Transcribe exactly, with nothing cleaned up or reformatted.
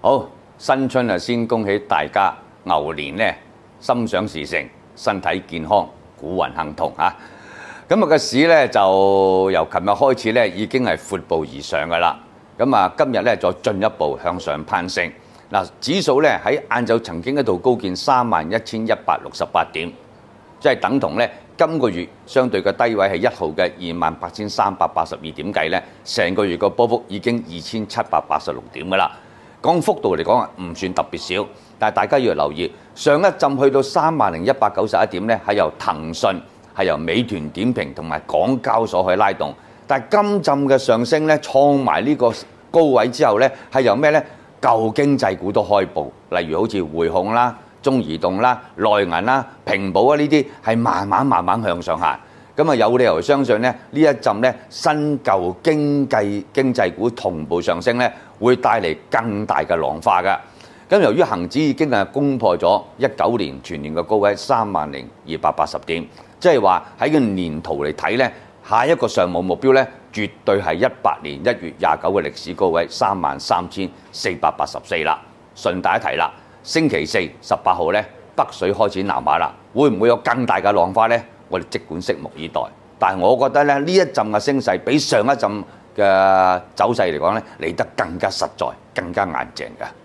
好，新春啊，先恭喜大家牛年呢心想事成，身體健康，股運亨通嚇。咁啊個市咧就由琴日開始咧已經係闊步而上㗎啦。咁啊今日咧再進一步向上攀升。嗱，指數咧喺晏晝曾經一度高見三萬一千一百六十八點，即係等同咧今個月相對嘅低位係一號嘅二萬八千三百八十二點計咧，成個月個波幅已經二千七百八十六點㗎啦。講幅度嚟講啊，唔算特別少，但係大家要留意，上一陣去到三萬零一百九十一點咧，係由騰訊、係由美團點評同埋港交所去拉動。但係今陣嘅上升咧，創埋呢個高位之後咧，係由咩咧？舊經濟股都開步，例如好似匯控啦、中移動啦、內銀啦、平保啊呢啲，係慢慢慢慢向上行。咁啊，有理由相信咧，呢一陣咧新舊經濟經濟股同步上升咧，會帶嚟更大嘅浪花㗎。咁由於恆指已經係攻破咗一九年全年嘅高位三萬零二百八十點，即係話喺個年圖嚟睇咧，下一個上望目標咧，絕對係一八年一月廿九嘅歷史高位三萬三千四百八十四啦。順帶一提啦，星期四十八號咧，北水開始南下啦，會唔會有更大嘅浪花咧？我哋即管拭目以待，但係我覺得咧，呢一陣嘅升勢比上一陣嘅走勢嚟講咧，嚟得更加實在、更加硬淨嘅。